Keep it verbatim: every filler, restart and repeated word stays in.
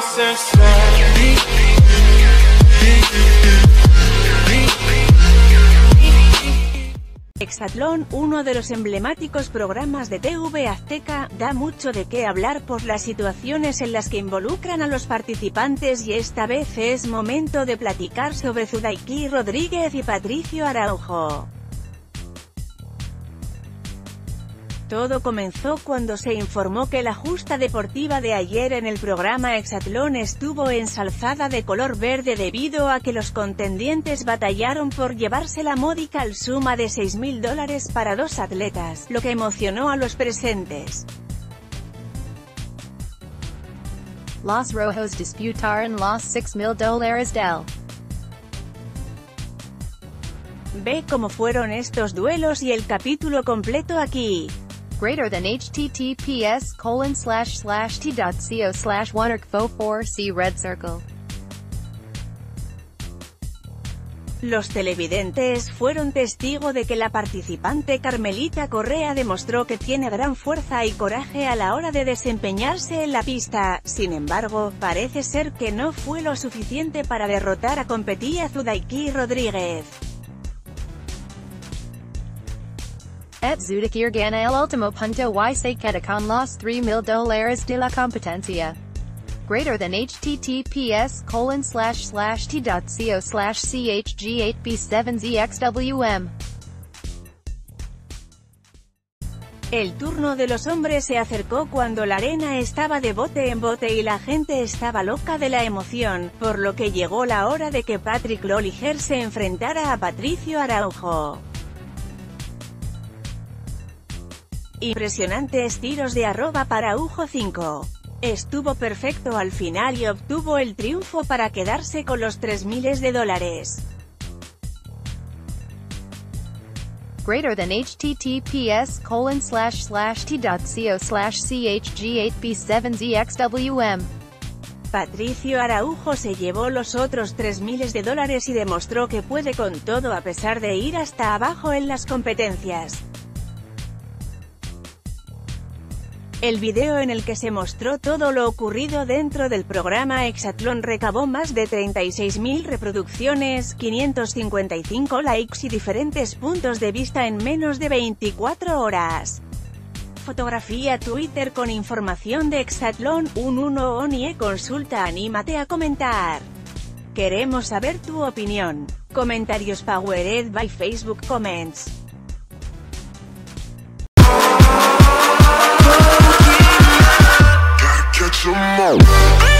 Hexatlón, uno de los emblemáticos programas de T V Azteca, da mucho de qué hablar por las situaciones en las que involucran a los participantes y esta vez es momento de platicar sobre Zudaiki Rodríguez y Patricio Araujo. Todo comenzó cuando se informó que la justa deportiva de ayer en el programa Hexatlón estuvo ensalzada de color verde debido a que los contendientes batallaron por llevarse la módica suma de seis mil dólares para dos atletas, lo que emocionó a los presentes. Los Rojos disputaron los seis mil dólares del. Ve cómo fueron estos duelos y el capítulo completo aquí. Greater than https colon slash slash t.co slash one four c red circle. Los televidentes fueron testigo de que la participante Carmelita Correa demostró que tiene gran fuerza y coraje a la hora de desempeñarse en la pista. Sin embargo, parece ser que no fue lo suficiente para derrotar a competía Zudaiki Rodríguez. Et Zudaiki gana el último punto y se queda con los tres mil dólares de la competencia. Greater than https colon slash slash t.co slash chg eight b seven z x w m. El turno de los hombres se acercó cuando la arena estaba de bote en bote y la gente estaba loca de la emoción, por lo que llegó la hora de que Patrick Loliger se enfrentara a Patricio Araujo. Impresionantes tiros de arroba para Araujo cinco. Estuvo perfecto al final y obtuvo el triunfo para quedarse con los tres miles de dólares. Greater than https colon slash slash t.co slash chg eight b seven z x w m. Patricio Araujo se llevó los otros tres miles de dólares y demostró que puede con todo a pesar de ir hasta abajo en las competencias. El video en el que se mostró todo lo ocurrido dentro del programa Hexatlón recabó más de treinta y seis mil reproducciones, quinientos cincuenta y cinco likes y diferentes puntos de vista en menos de veinticuatro horas. Fotografía Twitter con información de Hexatlón, un uno Onie consulta anímate a comentar. Queremos saber tu opinión. Comentarios powered by Facebook Comments. Catch 'em all.